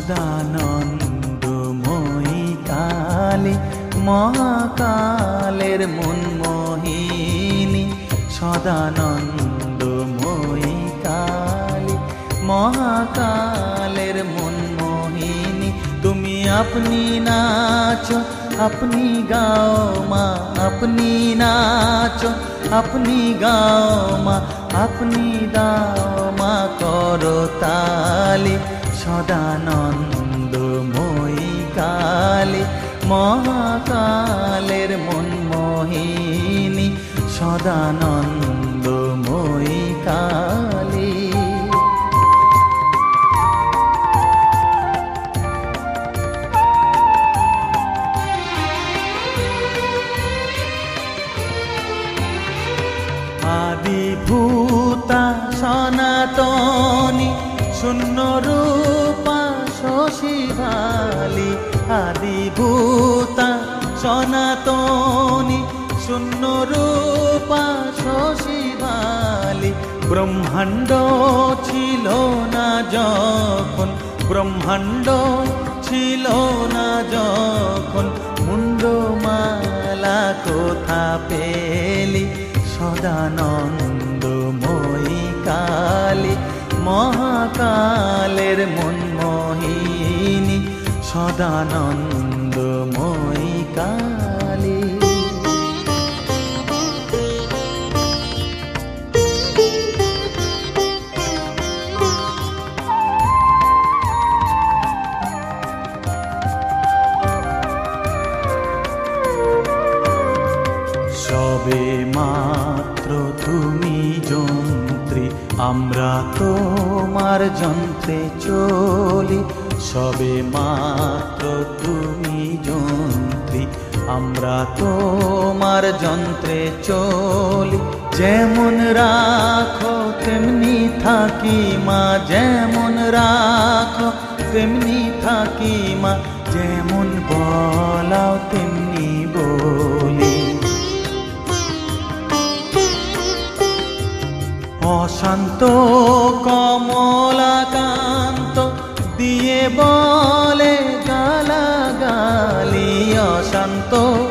সদানন্দময়ী কালী মহাকালের মনমোহিনী সদানন্দময়ী কালী মহাকালের মনমোহিনী তুমি আপনি নাচো আপনি গাও মা আপনি নাচো আপনি গাও মা আপনি দাও মা করতালি সদানন্দময়ী কালী মহাকালের মনমোহিনী সদানন্দময়ী কালী আদিভূতা সনাতনী শূন্য রূপা শশী ভালি আদিভূতা সনাতনী শূন্য রূপা শশী ভালি ব্রহ্মাণ্ড ছিল না যখন ব্রহ্মাণ্ড ছিল না যখন মুন্ডমালা কোথা পেলি সদানন্দময়ী কালী মহাকালের মনমোহিনী সদানন্দময়ী কালী সবে মাত্র তুমি যন্ত্রী আমরা তোমার যন্ত্রে চলি সবে মাত্র তুমি যন্ত্রী আমরা তোমার যন্ত্রে চলি যেমন রাখো তেমনি থাকি মা যেমন রাখো তেমনি থাকি মা যেমন বলাও তেমনি বলি অশান্ত কমলাকান্ত দিয়ে বলে গালাগালি অশান্ত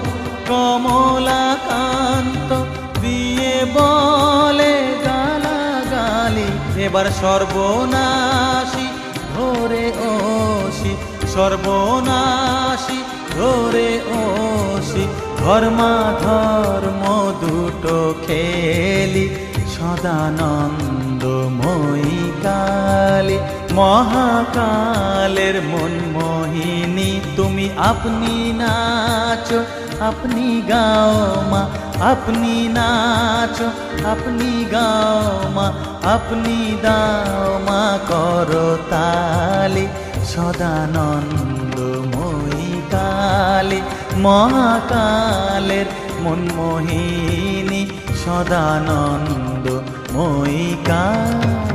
কমলাকান্ত দিয়ে বলে গালাগালি এবার সর্বনাশী ধরে ওসি সর্বনাশী ধরে ওসি ধর্মাধর্ম দুটো খেলি সদানন্দময়ী কালী মহাকালের মনমোহিনী তুমি আপনি নাচো আপনি গাও মা আপনি নাচো আপনি গাও মা আপনি দাও মা করতালি সদানন্দময়ী কালী মহাকালের মনমোহিনী সদানন্দময়ী কালী।